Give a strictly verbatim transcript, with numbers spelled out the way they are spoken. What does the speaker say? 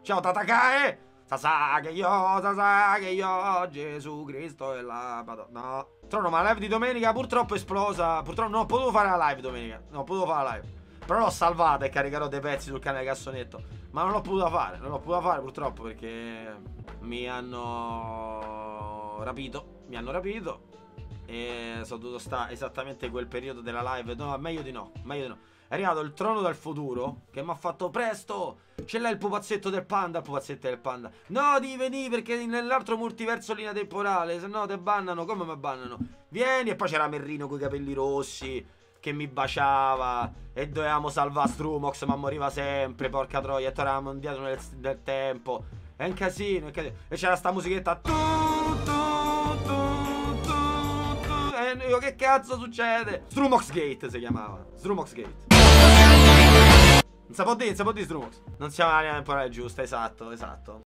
Ciao Tatakae. Sasake io, Sasake io, Gesù Cristo e la Madonna. No. Trono, ma la live di domenica purtroppo è esplosa. Purtroppo non ho potuto fare la live domenica. Non ho potuto fare la live. Però l'ho salvata e caricherò dei pezzi sul canale Cassonetto. Ma non l'ho potuta fare. Non l'ho potuta fare purtroppo perché mi hanno rapito. Mi hanno rapito. E sono dovuto stare esattamente quel periodo della live. No, meglio di no. Meglio di no. È arrivato il trono dal futuro che mi ha fatto presto. Ce l'hai il pupazzetto del panda. Il pupazzetto del panda. No, devi venire perché nell'altro multiverso linea temporale. Se no te bannano. Come mi bannano? Vieni. E poi c'era Merrino con i capelli rossi che mi baciava. E dovevamo salvare Strumox, ma moriva sempre. Porca troia. E eravamo indietro nel, nel tempo. È un casino, è un casino. E c'era sta musichetta. Tu, tu, tu, tu, tu. E io che cazzo succede? Strumox Gate si chiamava. Strumox Gate. Non si può dire, non si può dire Strumox. Non siamo alla linea temporale giusta, esatto, esatto.